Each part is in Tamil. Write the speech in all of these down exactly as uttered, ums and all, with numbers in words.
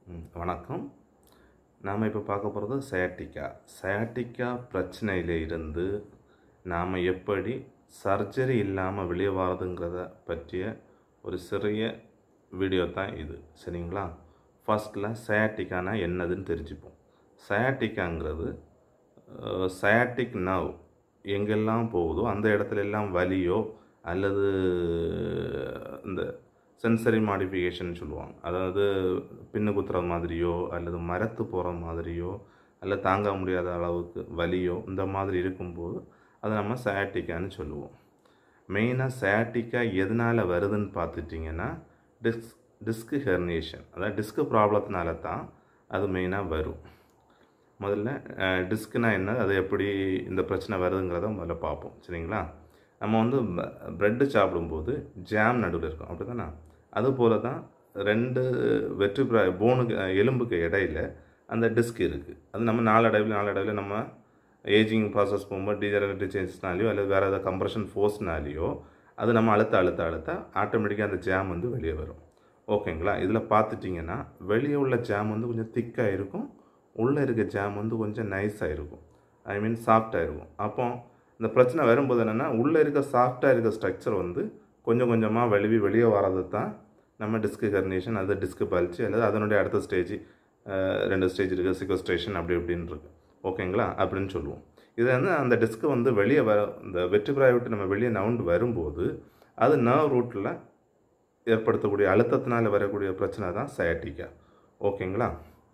ம், வணக்கம். நாம் இப்போ பார்க்க போகிறது சயாட்டிக்கா. சயாட்டிக்கா பிரச்சனையில் இருந்து நாம் எப்படி சர்ஜரி இல்லாமல் வெளியே வரதுங்கிறத பற்றிய ஒரு சிறிய வீடியோ தான் இது. சரிங்களா? ஃபர்ஸ்ட்டில் சயாட்டிக்கானா என்னதுன்னு தெரிஞ்சுப்போம். சயாட்டிக்காங்கிறது சயாட்டிக் நர்வ் எங்கெல்லாம் போகுதோ அந்த இடத்துல எல்லாம் வலியோ அல்லது இந்த சென்சரி மாடிஃபிகேஷன் சொல்லுவாங்க. அதாவது பின்னு குத்துற மாதிரியோ அல்லது மரத்து போகிற மாதிரியோ அல்லது தாங்க முடியாத அளவுக்கு வலியோ இந்த மாதிரி இருக்கும்போது அதை நம்ம சயாட்டிக்கான்னு சொல்லுவோம். மெயினாக சயாட்டிக்கா எதனால் வருதுன்னு பார்த்துட்டிங்கன்னா டிஸ்க் டிஸ்க் ஹெர்னியேஷன், அதாவது டிஸ்க் ப்ராப்ளத்தினால தான் அது மெயினாக வரும். முதல்ல டிஸ்க்குனா என்ன, அது எப்படி இந்த பிரச்சனை வருதுங்கிறத முதல்ல பார்ப்போம். சரிங்களா? நம்ம வந்து ப்ரெட்டு சாப்பிடும்போது ஜாம் நடுவில் இருக்கும், அப்படி தானே? அதுபோல் தான் ரெண்டு வெர்டிப்ரா போனுக்கு எலும்புக்கு இடையில் அந்த டிஸ்க் இருக்குது. அது நம்ம நாளடைவில் நாளடைவில் நம்ம ஏஜிங் ப்ராசஸ் போகும்போது டீஜெனரேட்டிவ் சேஞ்சஸ்னாலேயோ அல்லது வேறு ஏதாவது கம்ப்ரெஷன் ஃபோர்ஸ்னாலேயோ அது நம்ம அழுத்த அழுத்த அழுத்த ஆட்டோமேட்டிக்காக அந்த ஜாம் வந்து வெளியே வரும். ஓகேங்களா? இதில் பார்த்துட்டிங்கன்னா வெளியே உள்ள ஜாம் வந்து கொஞ்சம் திக்காக இருக்கும், உள்ளே இருக்க ஜாம் வந்து கொஞ்சம் நைஸாக இருக்கும், ஐ மீன் சாஃப்டாக இருக்கும். அப்போ இந்த பிரச்சனை வரும்போது என்னென்னா உள்ளே இருக்க சாஃப்டாக இருக்க ஸ்ட்ரக்சர் வந்து கொஞ்சம் கொஞ்சமாக வெளியே வெளியே வர்றது தான் நம்ம டிஸ்க் ஹெர்னியேஷன், அது டிஸ்க் பல்ச்சு அல்லது அதனுடைய அடுத்த ஸ்டேஜ், ரெண்டு ஸ்டேஜ் இருக்குது, சிக்வஸ்ட்ரேஷன் அப்படி இப்படின்னு இருக்குது. ஓகேங்களா? அப்படின்னு சொல்லுவோம். இது வந்து அந்த டிஸ்க்கு வந்து வெளியே வர இந்த வெர்டிப்ராயை விட்டு நம்ம வெளியே நவுண்டு வரும்போது அது நர்வ் ரூட்டில் ஏற்படுத்தக்கூடிய அழுத்தத்தினால் வரக்கூடிய பிரச்சனை தான் சயாட்டிக்கா. ஓகேங்களா?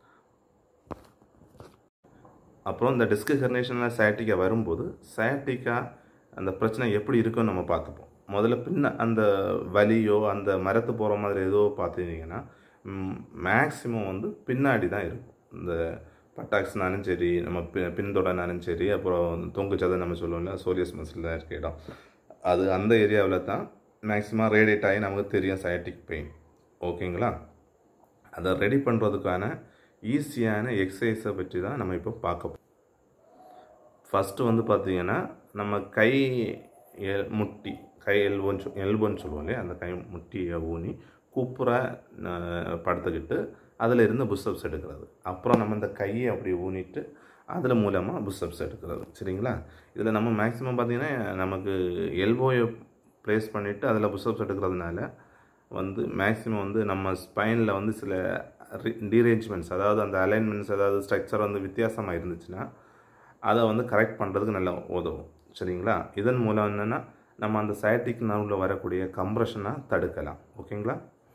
அப்புறம் இந்த டிஸ்க் ஹெர்னியேஷனில் சயாட்டிக்கா வரும்போது சயாட்டிக்கா அந்த பிரச்சனை எப்படி இருக்குன்னு நம்ம பார்த்துப்போம். முதல்ல பின்ன அந்த வலியோ அந்த மரத்து போகிற மாதிரி ஏதோ பார்த்துட்டிங்கன்னா மேக்ஸிமம் வந்து பின்னாடி தான் இருக்கும். இந்த பட்டாக்ஸ்னாலும் சரி, நம்ம பி பின்தொடர்னாலும் சரி, அப்புறம் தொங்கு சதை நம்ம சொல்லுவோம்ல, சோரியஸ் மசில் இருக்க இடம், அது அந்த ஏரியாவில் தான் மேக்ஸிமம் ரேடியேட் ஆகி நமக்கு தெரியும் சயாட்டிக் பெயின். ஓகேங்களா? அதை ரெடி பண்ணுறதுக்கான ஈஸியான எக்ஸசைஸை பற்றி தான் நம்ம இப்போ பார்க்க. ஃபஸ்ட்டு வந்து பார்த்திங்கன்னா நம்ம கை எல் முட்டி கை எல்போன்னு சொல் எல்போன்னு சொல்லுவோம் இல்லையா, அந்த கை முட்டியை ஊனி கூப்புற படுத்துக்கிட்டு அதில் இருந்து புஷ்அப்ஸ் எடுக்கிறது. அப்புறம் நம்ம இந்த கையை அப்படி ஊனிட்டு அதில் மூலமாக புஷ்அப்ஸ் எடுக்கிறது. சரிங்களா? இதில் நம்ம மேக்ஸிமம் பார்த்திங்கன்னா நமக்கு எல்போயை ப்ளேஸ் பண்ணிவிட்டு அதில் புஷ்அப்ஸ் எடுக்கிறதுனால வந்து மேக்ஸிமம் வந்து நம்ம ஸ்பைனில் வந்து சில டீரேஞ்ச்மெண்ட்ஸ், அதாவது அந்த அலைன்மெண்ட்ஸ், அதாவது ஸ்ட்ரக்சர் வந்து வித்தியாசமாக இருந்துச்சுன்னா அதை வந்து கரெக்ட் பண்ணுறதுக்கு நல்லா உதவும். சரிங்களா? இதன் மூலம் என்னென்னா நம்ம அந்த சயாட்டிக் நர்வில் வரக்கூடிய கம்ப்ரெஷனை தடுக்கலாம். ஓகேங்களா?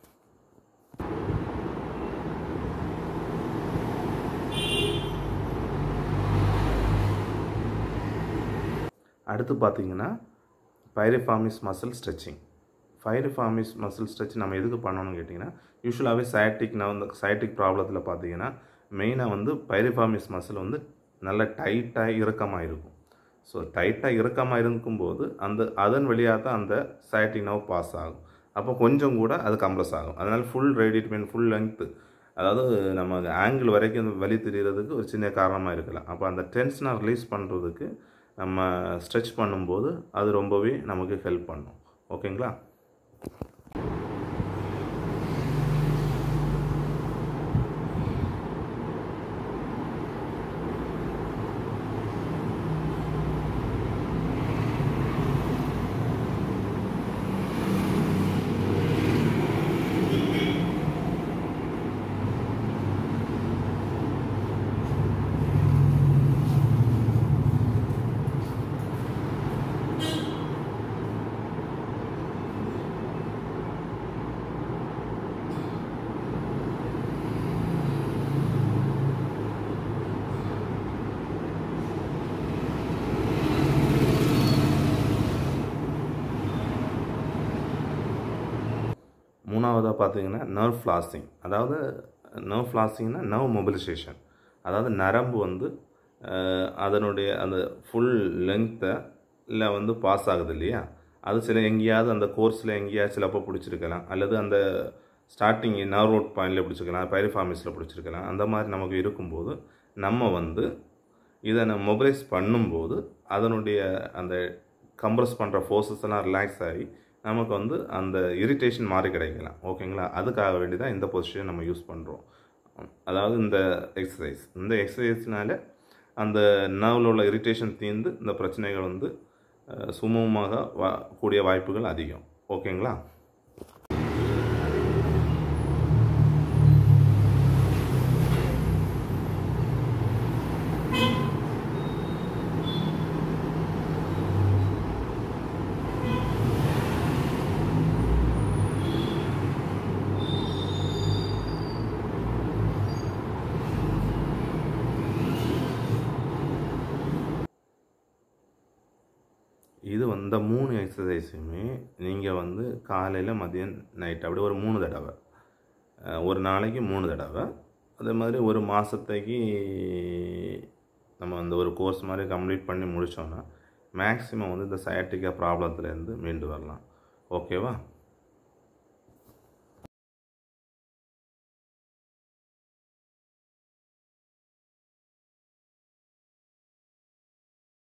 அடுத்து பார்த்திங்கன்னா piriformis muscle stretching. Piriformis muscle stretch நம்ம எதுக்கு பண்ணணும்னு கேட்டிங்கன்னா, யூஸ்வலாகவே சயாட்டிக் நர்வ் இந்த சயாட்டிக் ப்ராப்ளத்தில் பார்த்திங்கன்னா மெயினாக வந்து பைரிஃபார்மிஸ் மசில் வந்து நல்ல டைட்டாக இறுக்கமாக இருக்கும். ஸோ டைட்டாக இறுக்கமாக இருக்கும்போது அந்த அதன் வழியாக தான் அந்த சயாட்டிக் நர்வ் பாஸ் ஆகும். அப்போ கொஞ்சம் கூட அது கம்ப்ரெஸ் ஆகும். அதனால் full radiate mean full length, அதாவது நம்ம ஆங்கிள் வரைக்கும் வலி தெரிகிறதுக்கு ஒரு சின்ன காரணமாக இருக்கலாம். அப்போ அந்த டென்ஷனை ரிலீஸ் பண்ணுறதுக்கு நம்ம ஸ்ட்ரெச் பண்ணும்போது அது ரொம்பவே நமக்கு ஹெல்ப் பண்ணும். ஓகேங்களா? மூணாவதாக பார்த்தீங்கன்னா நர்வ் ஃப்ளாசிங். அதாவது நர்வ் ஃப்ளாசிங்னா நர்வ் மொபிலைசேஷன், அதாவது நரம்பு வந்து அதனுடைய அந்த ஃபுல் லென்த்தை இல்லை வந்து பாஸ் ஆகுது இல்லையா, அது சில எங்கேயாவது அந்த கோர்ஸில் எங்கேயாவது சிலப்போ பிடிச்சிருக்கலாம், அல்லது அந்த ஸ்டார்டிங் நர்வ் ரோட் பாயிண்டில் பிடிச்சிருக்கலாம், பைரிஃபார்மிஸில் பிடிச்சிருக்கலாம். அந்த மாதிரி நமக்கு இருக்கும்போது நம்ம வந்து இதை நம்ம மொபிலைஸ் பண்ணும்போது அதனுடைய அந்த கம்ப்ரெஸ் பண்ணுற ஃபோர்ஸஸ் எல்லாம் ரிலாக்ஸ் ஆகி நமக்கு வந்து அந்த இரிட்டேஷன் மாதிரி கிடைக்கலாம். ஓகேங்களா? அதுக்காக வேண்டி தான் இந்த பொசிஷன் நம்ம யூஸ் பண்ணுறோம். அதாவது இந்த எக்ஸசைஸ் இந்த எக்ஸசைஸ்னால அந்த நர்வில் உள்ள இரிட்டேஷன் தீர்ந்து இந்த பிரச்சனைகள் வந்து சுமூகமாக வா கூடிய வாய்ப்புகள் அதிகம். ஓகேங்களா? இது வந்து மூணு எக்ஸசைஸுமே நீங்கள் வந்து காலையில் மதியம் நைட் அப்படி ஒரு மூணு தடவை, ஒரு நாளைக்கு மூணு தடவை, அதே மாதிரி ஒரு மாதத்துக்கு நம்ம அந்த ஒரு கோர்ஸ் மாதிரி கம்ப்ளீட் பண்ணி முடித்தோன்னா மேக்ஸிமம் வந்து இந்த சயாட்டிக்கா ப்ராப்ளத்துலேருந்து மீண்டு வரலாம். ஓகேவா?